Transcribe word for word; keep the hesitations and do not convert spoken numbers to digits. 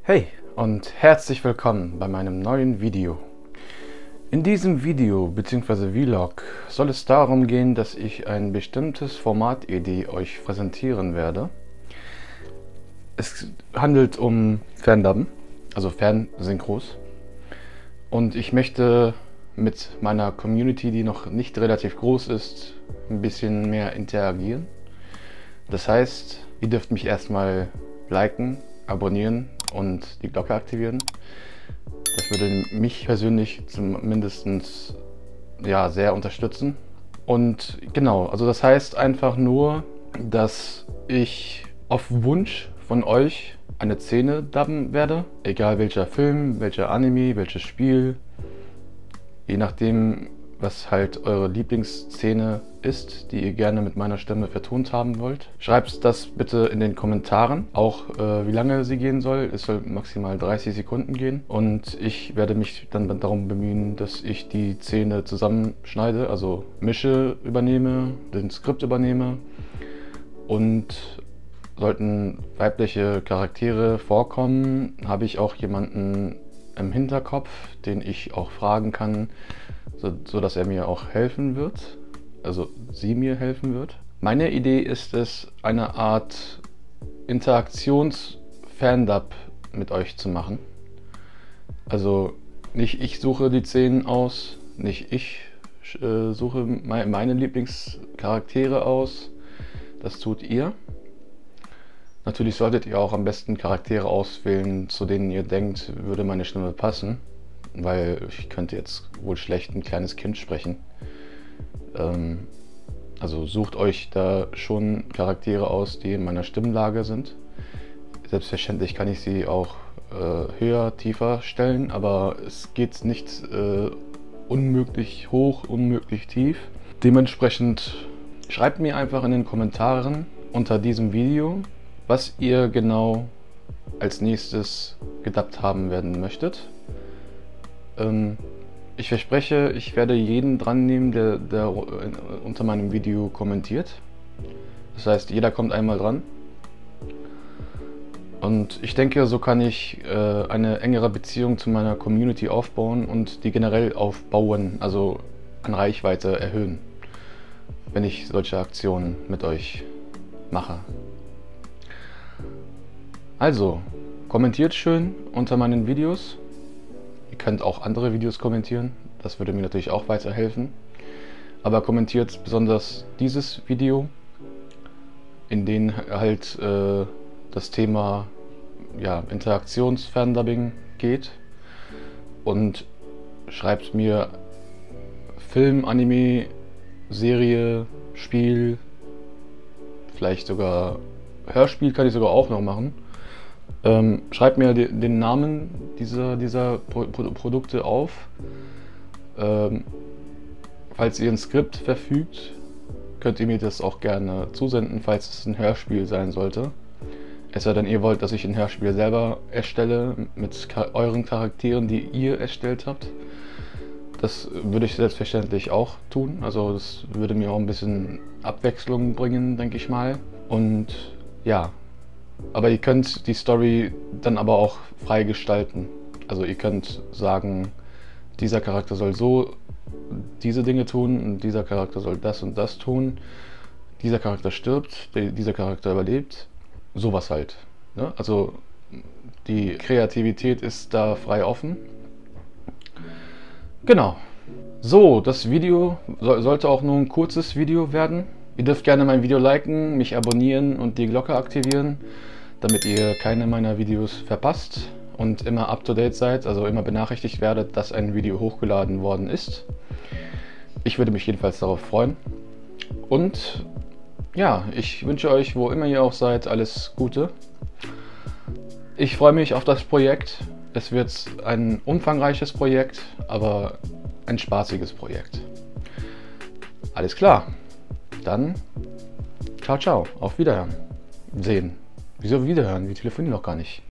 Hey und herzlich willkommen bei meinem neuen Video. In diesem Video bzw. Vlog soll es darum gehen, dass ich ein bestimmtes Formatidee euch präsentieren werde. Es handelt um Ferndubben, also Fernsynchros. Und ich möchte mit meiner Community, die noch nicht relativ groß ist, ein bisschen mehr interagieren. Das heißt, ihr dürft mich erstmal liken, abonnieren und die Glocke aktivieren. Das würde mich persönlich zumindest ja, sehr unterstützen. Und genau, also das heißt einfach nur, dass ich auf Wunsch von euch eine Szene dubben werde. Egal welcher Film, welcher Anime, welches Spiel. Je nachdem, was halt eure Lieblingsszene ist, die ihr gerne mit meiner Stimme vertont haben wollt. Schreibt das bitte in den Kommentaren, auch äh, wie lange sie gehen soll. Es soll maximal dreißig Sekunden gehen und ich werde mich dann darum bemühen, dass ich die Szene zusammenschneide, also mische, übernehme, den Skript übernehme und sollten weibliche Charaktere vorkommen, habe ich auch jemanden im Hinterkopf, den ich auch fragen kann, so, so dass er mir auch helfen wird, also sie mir helfen wird. Meine Idee ist es, eine Art Interaktions-Fandub mit euch zu machen. Also nicht ich suche die Szenen aus, nicht ich äh, suche me meine Lieblingscharaktere aus, das tut ihr. Natürlich solltet ihr auch am besten Charaktere auswählen, zu denen ihr denkt, würde meine Stimme passen. Weil ich könnte jetzt wohl schlecht ein kleines Kind sprechen. Ähm, also sucht euch da schon Charaktere aus, die in meiner Stimmlage sind. Selbstverständlich kann ich sie auch äh, höher, tiefer stellen, aber es geht nicht äh, unmöglich hoch, unmöglich tief. Dementsprechend schreibt mir einfach in den Kommentaren unter diesem Video, was ihr genau als nächstes gedubbt haben werden möchtet. Ähm, ich verspreche, ich werde jeden dran nehmen, der, der unter meinem Video kommentiert. Das heißt, jeder kommt einmal dran. Und ich denke, so kann ich äh, eine engere Beziehung zu meiner Community aufbauen und die generell aufbauen, also an Reichweite erhöhen, wenn ich solche Aktionen mit euch mache. Also, kommentiert schön unter meinen Videos. Ihr könnt auch andere Videos kommentieren, das würde mir natürlich auch weiterhelfen. Aber kommentiert besonders dieses Video, in dem halt äh, das Thema ja, Interaktions-Ferndubbing geht. Und schreibt mir Film, Anime, Serie, Spiel, vielleicht sogar Hörspiel kann ich sogar auch noch machen. Ähm, schreibt mir de, den Namen dieser, dieser Pro Pro Produkte auf. Ähm, falls ihr ein Skript verfügt, könnt ihr mir das auch gerne zusenden, falls es ein Hörspiel sein sollte. Es sei denn, ihr wollt, dass ich ein Hörspiel selber erstelle mit euren Charakteren, die ihr erstellt habt. Das würde ich selbstverständlich auch tun. Also das würde mir auch ein bisschen Abwechslung bringen, denke ich mal. Und ja. Aber ihr könnt die Story dann aber auch frei gestalten. Also ihr könnt sagen, dieser Charakter soll so diese Dinge tun und dieser Charakter soll das und das tun. Dieser Charakter stirbt, dieser Charakter überlebt. Sowas halt. Ne? Also die Kreativität ist da frei offen. Genau. So, das Video so, sollte auch nur ein kurzes Video werden. Ihr dürft gerne mein Video liken, mich abonnieren und die Glocke aktivieren, damit ihr keine meiner Videos verpasst und immer up to date seid, also immer benachrichtigt werdet, dass ein Video hochgeladen worden ist. Ich würde mich jedenfalls darauf freuen. Und ja, ich wünsche euch, wo immer ihr auch seid, alles Gute. Ich freue mich auf das Projekt. Es wird ein umfangreiches Projekt, aber ein spaßiges Projekt. Alles klar. Dann, ciao, ciao, auf Wiederhören. Sehen. Wieso Wiederhören? Wir telefonieren noch gar nicht.